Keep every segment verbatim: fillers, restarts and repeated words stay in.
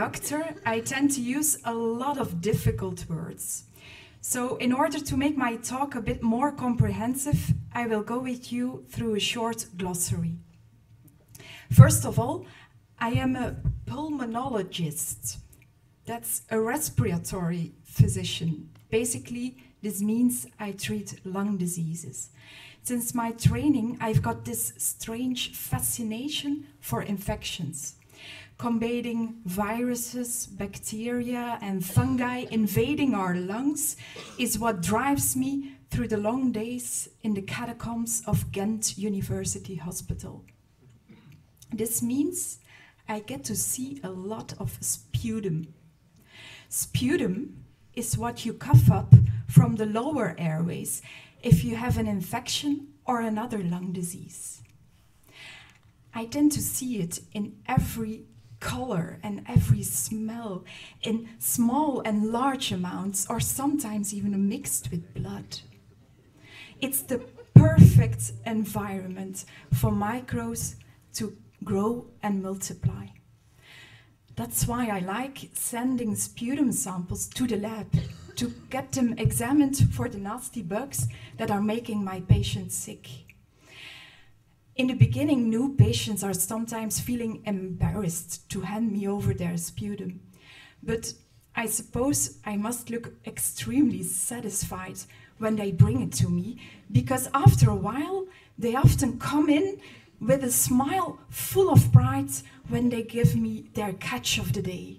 doctor, I tend to use a lot of difficult words. So in order to make my talk a bit more comprehensive, I will go with you through a short glossary. First of all, I am a pulmonologist. That's a respiratory physician. Basically, this means I treat lung diseases. Since my training, I've got this strange fascination for infections. Combating viruses, bacteria, and fungi invading our lungs is what drives me through the long days in the catacombs of Ghent University Hospital. This means I get to see a lot of sputum. Sputum is what you cough up from the lower airways if you have an infection or another lung disease. I tend to see it in every color and every smell, in small and large amounts, or sometimes even mixed with blood. It's the perfect environment for microbes to grow and multiply. That's why I like sending sputum samples to the lab to get them examined for the nasty bugs that are making my patients sick. In the beginning, new patients are sometimes feeling embarrassed to hand me over their sputum. But I suppose I must look extremely satisfied when they bring it to me, because after a while, they often come in with a smile full of pride when they give me their catch of the day.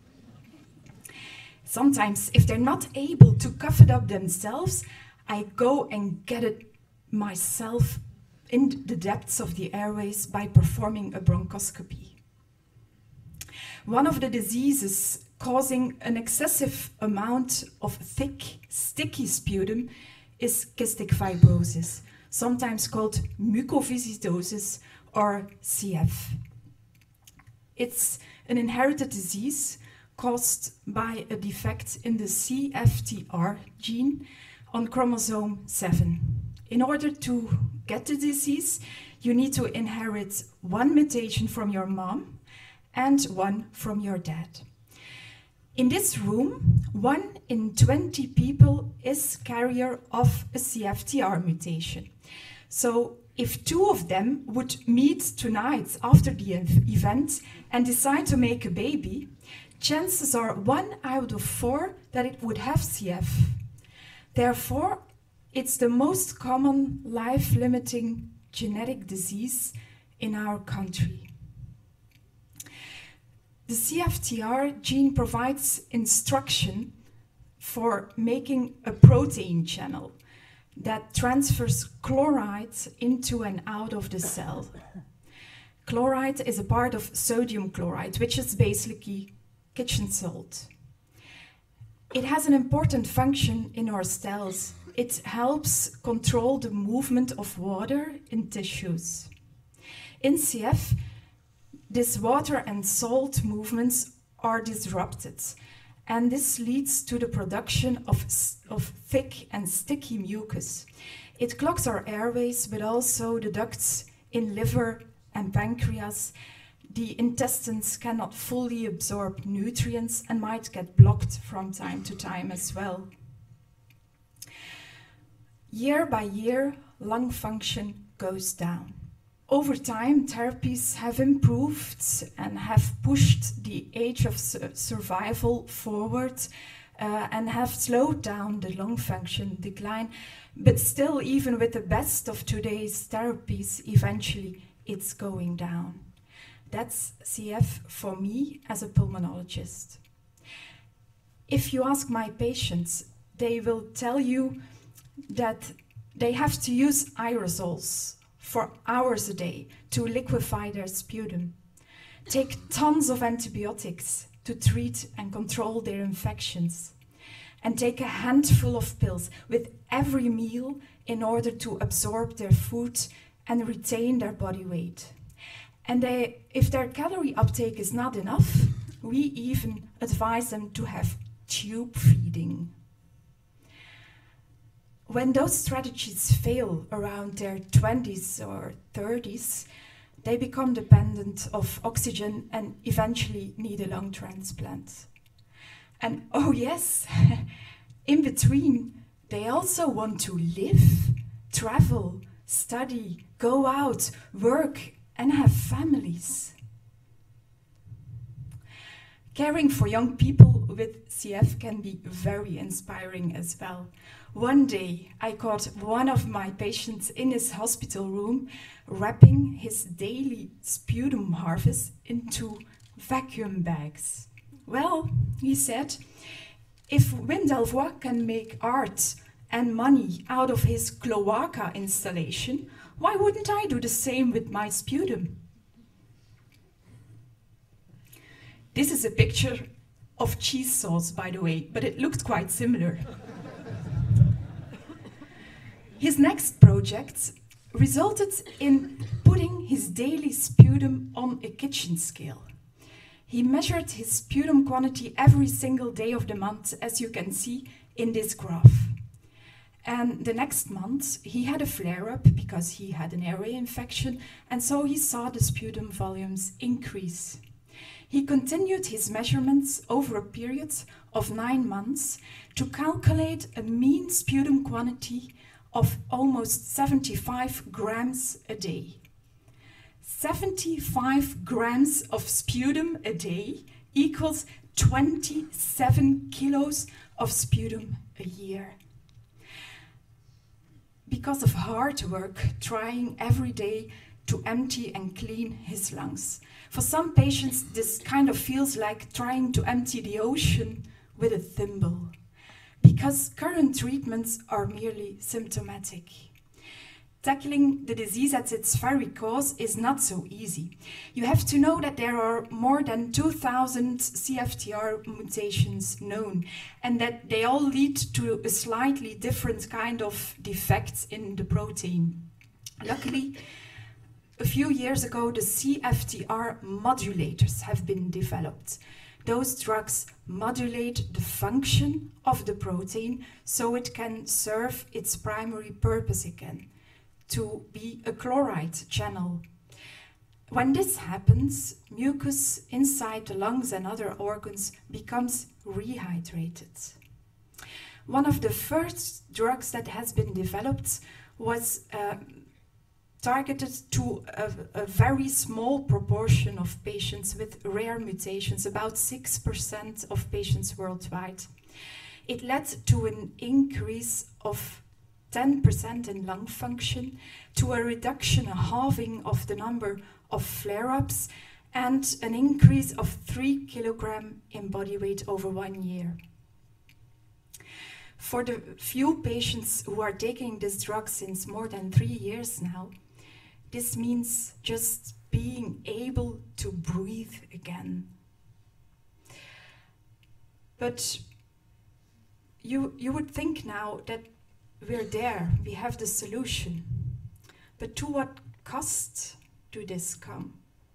Sometimes, if they're not able to cough it up themselves, I go and get it myself in the depths of the airways by performing a bronchoscopy. One of the diseases causing an excessive amount of thick, sticky sputum is cystic fibrosis, sometimes called mucoviscidosis or C F. It's an inherited disease caused by a defect in the C F T R gene on chromosome seven. In order to get the disease, you need to inherit one mutation from your mom and one from your dad. In this room, one in twenty people is carrier of a C F T R mutation. So if two of them would meet tonight after the event and decide to make a baby, chances are one out of four that it would have C F. Therefore, it's the most common life-limiting genetic disease in our country. The C F T R gene provides instruction for making a protein channel that transfers chloride into and out of the cell. Chloride is a part of sodium chloride, which is basically kitchen salt. It has an important function in our cells. It helps control the movement of water in tissues. In C F, this water and salt movements are disrupted, and this leads to the production of, of thick and sticky mucus. It clogs our airways, but also the ducts in liver and pancreas. The intestines cannot fully absorb nutrients and might get blocked from time to time as well. Year by year, lung function goes down. Over time, therapies have improved and have pushed the age of su survival forward uh, and have slowed down the lung function decline. But still, even with the best of today's therapies, eventually it's going down. That's C F for me as a pulmonologist. If you ask my patients, they will tell you that they have to use aerosols for hours a day to liquefy their sputum, take tons of antibiotics to treat and control their infections, and take a handful of pills with every meal in order to absorb their food and retain their body weight. And they, if their calorie uptake is not enough, we even advise them to have tube feeding. When those strategies fail around their twenties or thirties, they become dependent of oxygen and eventually need a lung transplant. And oh yes, in between, they also want to live, travel, study, go out, work, and have families. Caring for young people with C F can be very inspiring as well. One day, I caught one of my patients in his hospital room wrapping his daily sputum harvest into vacuum bags. Well, he said, if Wim Delvoye can make art and money out of his cloaca installation, why wouldn't I do the same with my sputum? This is a picture of cheese sauce, by the way, but it looked quite similar. His next project resulted in putting his daily sputum on a kitchen scale. He measured his sputum quantity every single day of the month, as you can see in this graph. And the next month, he had a flare-up because he had an airway infection, and so he saw the sputum volumes increase. He continued his measurements over a period of nine months to calculate a mean sputum quantity of almost seventy-five grams a day. seventy-five grams of sputum a day equals twenty-seven kilos of sputum a year. Because of hard work, trying every day to empty and clean his lungs. For some patients, this kind of feels like trying to empty the ocean with a thimble, because current treatments are merely symptomatic. Tackling the disease at its very cause is not so easy. You have to know that there are more than two thousand C F T R mutations known, and that they all lead to a slightly different kind of defects in the protein. Luckily, a few years ago, the C F T R modulators have been developed. Those drugs modulate the function of the protein so it can serve its primary purpose again, to be a chloride channel. When this happens, mucus inside the lungs and other organs becomes rehydrated. One of the first drugs that has been developed was uh, targeted to a, a very small proportion of patients with rare mutations, about six percent of patients worldwide. It led to an increase of ten percent in lung function, to a reduction, a halving of the number of flare-ups, and an increase of three kilograms in body weight over one year. For the few patients who are taking this drug since more than three years now, this means just being able to breathe again. But you, you would think now that we're there, we have the solution. But to what cost do this come?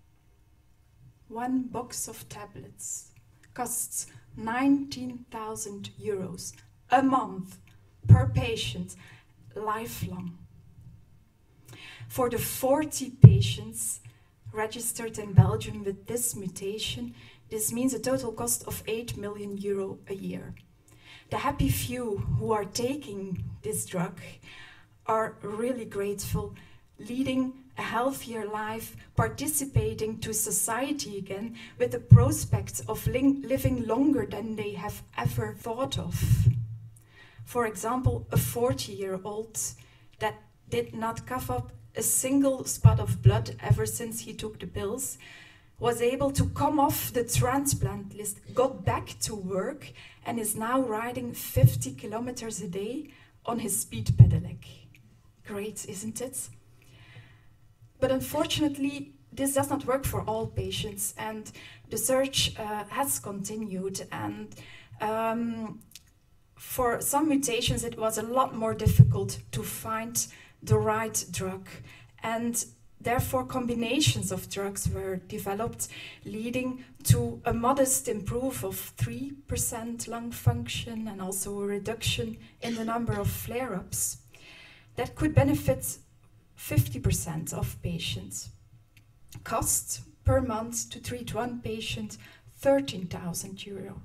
One box of tablets costs nineteen thousand euros a month per patient, lifelong. For the forty patients registered in Belgium with this mutation, this means a total cost of eight million euro a year. The happy few who are taking this drug are really grateful, leading a healthier life, participating to society again with the prospect of living longer than they have ever thought of. For example, a forty-year-old that did not cough up a single spot of blood ever since he took the pills, was able to come off the transplant list, got back to work, and is now riding fifty kilometers a day on his speed pedelec. Great, isn't it? But unfortunately, this does not work for all patients, and the search uh, has continued. And um, for some mutations, it was a lot more difficult to find the right drug, and therefore combinations of drugs were developed, leading to a modest improvement of three percent lung function and also a reduction in the number of flare-ups that could benefit fifty percent of patients. Cost per month to treat one patient, thirteen thousand euro.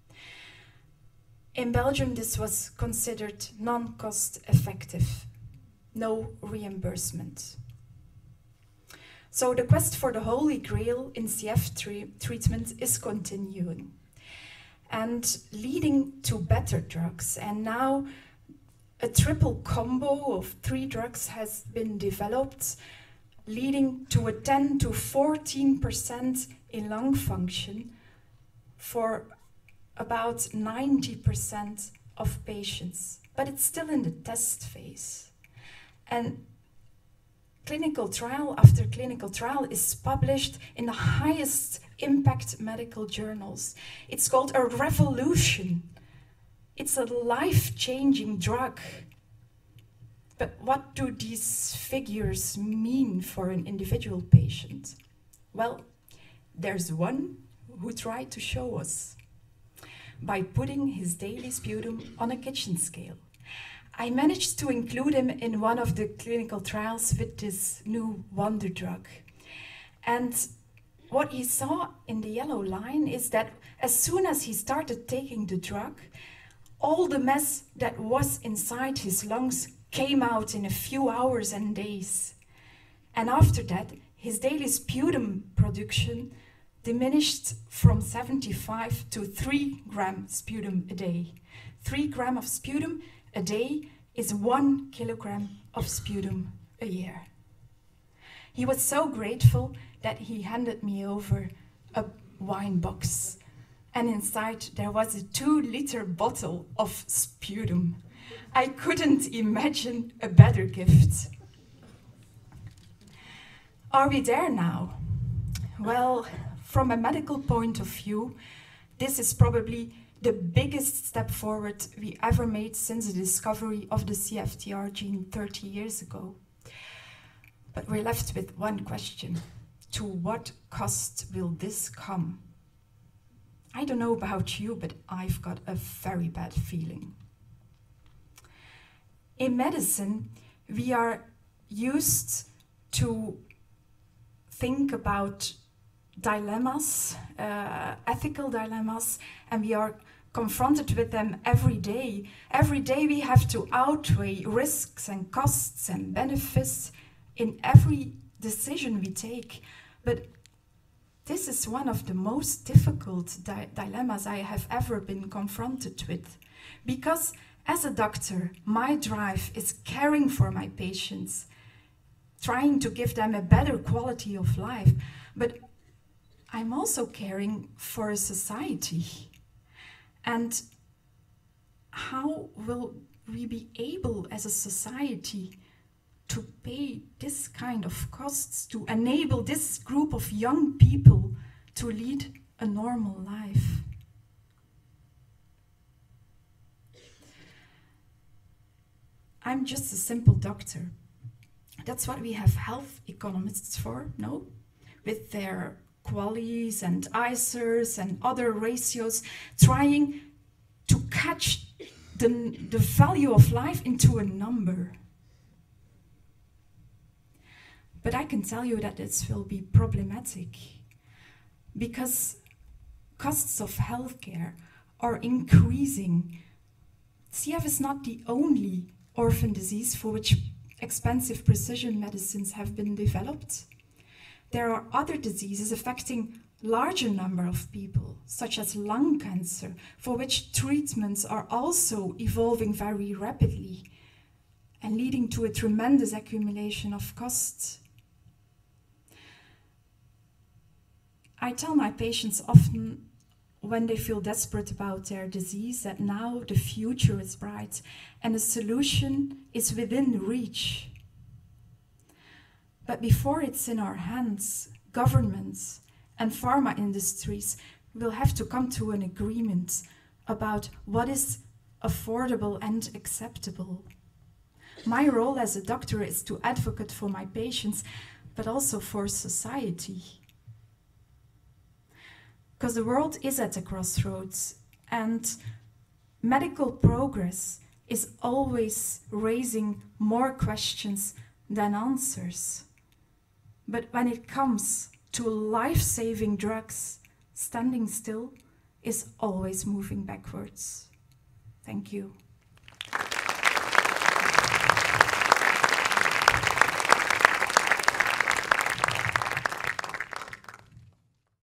In Belgium, this was considered non-cost effective, no reimbursement. So the quest for the Holy Grail in C F treatment is continuing and leading to better drugs. And now a triple combo of three drugs has been developed, leading to a ten to fourteen percent in lung function for about ninety percent of patients. But it's still in the test phase. And clinical trial after clinical trial is published in the highest impact medical journals. It's called a revolution. It's a life-changing drug. But what do these figures mean for an individual patient? Well, there's one who tried to show us by putting his daily sputum on a kitchen scale. I managed to include him in one of the clinical trials with this new wonder drug. And what he saw in the yellow line is that as soon as he started taking the drug, all the mess that was inside his lungs came out in a few hours and days. And after that, his daily sputum production diminished from seventy-five to three grams sputum a day. Three grams of sputum a day is one kilogram of sputum a year. He was so grateful that he handed me over a wine box. And inside there was a two liter bottle of sputum. I couldn't imagine a better gift. Are we there now? Well, from a medical point of view, this is probably the biggest step forward we ever made since the discovery of the C F T R gene thirty years ago. But we're left with one question. To what cost will this come? I don't know about you, but I've got a very bad feeling. In medicine, we are used to think about dilemmas, uh, ethical dilemmas, and we are confronted with them every day. Every day we have to outweigh risks and costs and benefits in every decision we take. But this is one of the most difficult di dilemmas I have ever been confronted with. Because as a doctor, my drive is caring for my patients, trying to give them a better quality of life. But I'm also caring for a society. And how will we be able as a society to pay this kind of costs to enable this group of young people to lead a normal life? I'm just a simple doctor. That's what we have health economists for, no? With their QALYs and I C E Rs and other ratios, trying to catch the, the value of life into a number. But I can tell you that this will be problematic because costs of healthcare are increasing. C F is not the only orphan disease for which expensive precision medicines have been developed. There are other diseases affecting larger number of people, such as lung cancer, for which treatments are also evolving very rapidly and leading to a tremendous accumulation of costs. I tell my patients often when they feel desperate about their disease that now the future is bright and the solution is within reach. But before it's in our hands, governments and pharma industries will have to come to an agreement about what is affordable and acceptable. My role as a doctor is to advocate for my patients, but also for society. Because the world is at a crossroads, and medical progress is always raising more questions than answers. But when it comes to life-saving drugs, standing still is always moving backwards. Thank you.